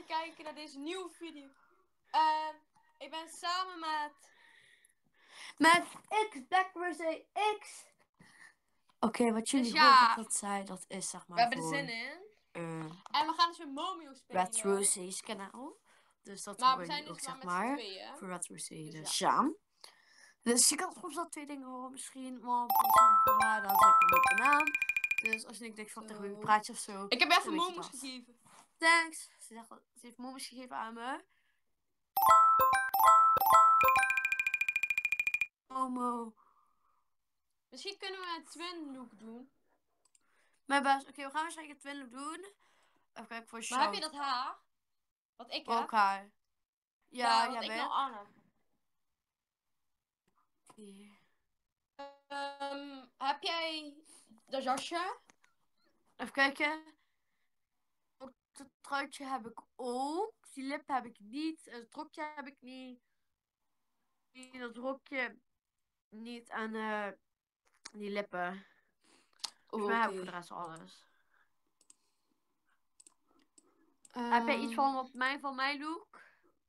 kijken naar deze nieuwe video. Ik ben samen met X, Black Rosé X. Oké, wat jullie Dus horen dat zei, dat is zeg maar we hebben er voor zin in. en we gaan dus weer Momio spelen. Red Rosé's kanaal. Dus dat maar we horen zijn jullie dus ook, maar zeg met z'n maar. tweeën. Voor Red Rosé Dus de Sjaan. Dus je kan soms wel 2 dingen horen misschien. Want van haar, dan zeg ik een leuke naam. Dus als je denkt van tegen wie praat je of zo. Ik heb even momo's gegeven. Thanks. Ze heeft momo's gegeven aan me. Momo. Misschien kunnen we een twin look doen. Mijn best. Oké, we gaan waarschijnlijk een twin look doen. Even kijken voor show. Maar heb je dat haar? Wat ik heb? Ook haar. Ja, wat ik nou aan heb. Heb jij dat jasje? Even kijken. Dat truitje heb ik ook. Die lip heb ik niet. Het rokje heb ik niet. Dat rokje niet. En die lippen. Volgens mij heb ik voor de rest alles. Heb jij iets van mijn look?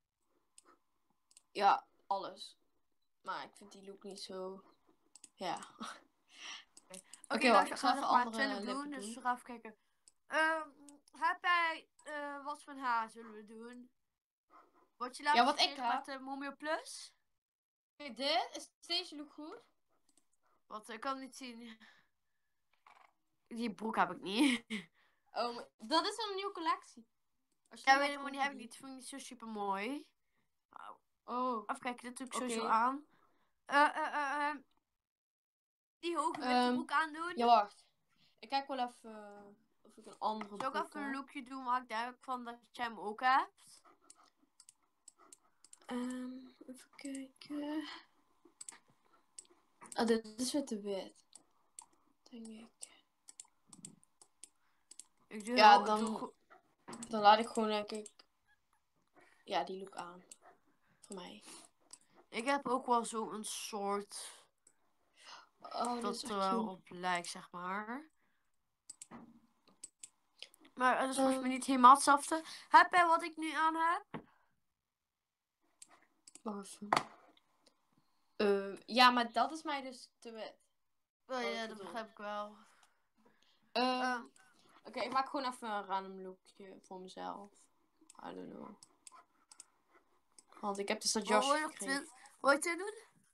Ja, alles. Maar ik vind die look niet zo... Ja. Oké, nou, ik ga even andere doen. Dus we gaan even kijken. Heb jij... wat voor haar zullen we doen? Wat je laatst wat ik heb met de Momio Plus? Oké, dit? Is deze look goed? Wat, ik kan niet zien. Die broek heb ik niet. Oh, maar dat is een nieuwe collectie. Ja, weet je, maar die heb ik niet. Vind ik niet zo super mooi. Oh. Even kijken, dit doe ik sowieso aan. Die hoge witte broek aandoen. Ja, wacht. Ik kijk wel even of ik een andere broek heb. Zal ik even een lookje doen waar ik denk van dat jij hem ook hebt? Even kijken. Oh, dit is weer te wit. Denk ik. Dan laat ik gewoon denk ik... Ja, die look aan. Voor mij. Ik heb ook wel zo'n soort... Oh, dat er wel op lijkt, zeg maar. Maar het is volgens mij niet helemaal hetzelfde. Heb jij wat ik nu aan heb? Wacht even. Ja, maar dat is mij dus te wit. Ja, dat begrijp ik wel. Oké, ik maak gewoon even een random lookje voor mezelf. I don't know. Want ik heb dus dat jasje gekregen. Wil je het doen?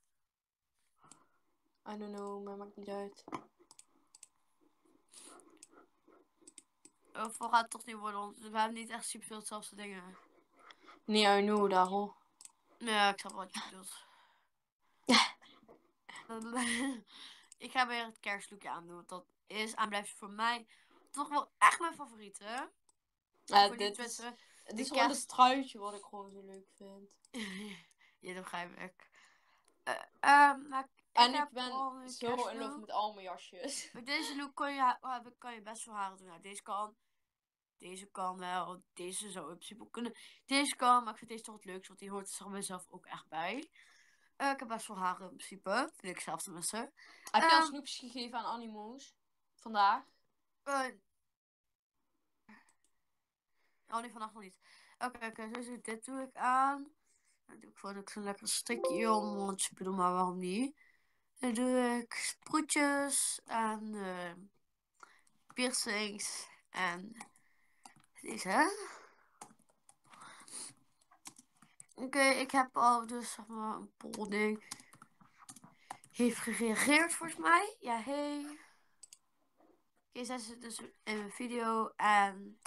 I don't know, maar maakt niet uit. Of gaat het toch niet worden, want we hebben niet echt super veel hetzelfde dingen. Nee, I know, daarom. Ja, ik snap wat je bedoelt. Ik ga weer het kerstlookje aandoen, want dat is en blijft voor mij toch wel echt mijn favoriet, hè? Ja, het is gewoon het truitje wat ik gewoon zo leuk vind. Ja, dat begrijp ik. Ik ben zo in love met al mijn jasjes. Met deze look kan je best wel haren doen. Nou, deze kan wel. Deze zou in principe kunnen. Deze kan, maar ik vind deze toch het leukste, want die hoort er mezelf ook echt bij. Ik heb best wel haren in principe. Vind ik zelf tenminste. Heb je al snoepjes gegeven aan Animo's? Vandaag? Oh nee, vannacht nog niet. Oké, dus dit doe ik aan. Dan doe ik gewoon ook zo'n lekker strikje om. Want je bedoelt maar waarom niet. Dan doe ik sproetjes en piercings en deze. Oké, ik heb al dus zeg maar een polding. Heeft gereageerd volgens mij. Ja, hey. Oké, zij zit dus in mijn video en...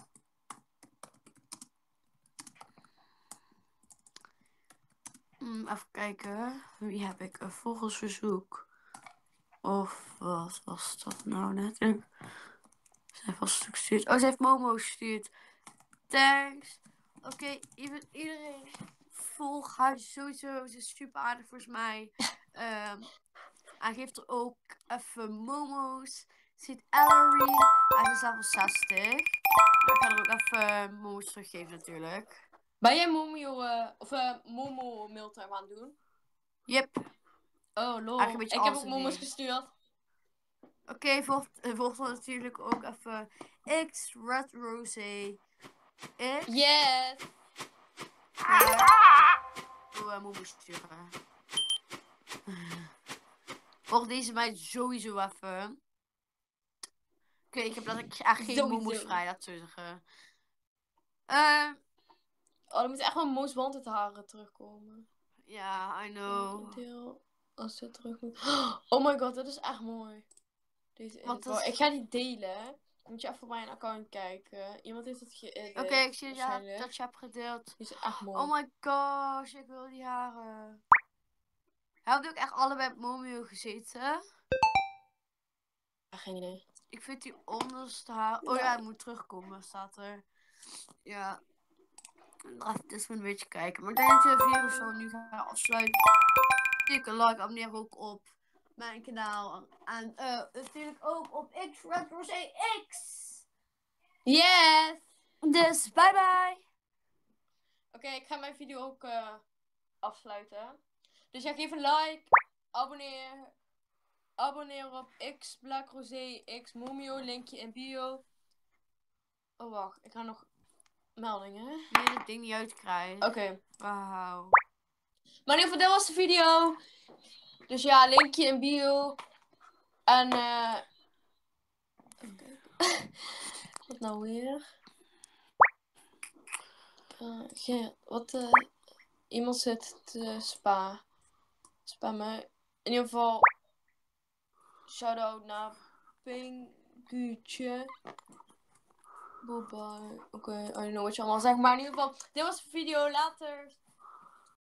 even kijken. Wie heb ik? Een volgersverzoek. Of wat was dat nou net? Ze heeft vast gestuurd. Oh, ze heeft Momo gestuurd. Thanks. Oké, iedereen volgt haar sowieso. Ze is super aardig volgens mij. Hij geeft er ook even Momo's. Ziet Ellery. Hij is level 60. Nou, ik ga er ook even Momo's teruggeven natuurlijk. Ben jij Momo Mealtime aan het doen? Yep. Oh lol. Ik heb ook Momo's gestuurd. Oké, volgt dan natuurlijk ook even X Red Rosé. Ik? Yes! Moet sturen. Volg deze meid sowieso even. Oké, ik heb dat ik eigenlijk geen Sowieso. momo's vrij, dat zou zeggen. Oh, er moet echt wel Most Wanted haren terugkomen. Ja, I know. Deel als ze terug moet. Oh my god, dat is echt mooi. Deze Wat edit. is... Ik ga die delen. Dan moet je even op mijn account kijken. Iemand heeft het geëdit. Oké, ik zie dat je hebt gedeeld. Die is echt mooi. Oh my gosh, ik wil die haren. Hebben ook echt allebei met Momio gezeten? Geen idee. Ik vind die onderste haar... Oh ja, hij moet terugkomen, staat er. Ja. Laat het eens een beetje kijken. Maar ik denk dat je de video zo nu gaan afsluiten. Tik een like, abonneer ook op mijn kanaal. En natuurlijk ook op X. Yes! Dus bye bye. Oké, ik ga mijn video ook afsluiten. Dus ja, geef een like. Abonneer op X Black Rosé X Momio. Linkje in bio. Oh wacht, ik ga nog meldingen. Nu je het ding niet uitkrijgt. Oké. Wauw. Maar in ieder geval, dit was de video. Dus ja, linkje in bio. En even kijken. Wat nou weer? Iemand zit te spammen. In ieder geval, shout-out naar Pinguutje. Bye bye. Oké, I don't know wat je allemaal zegt. Maar in ieder geval, dit was de video. Later.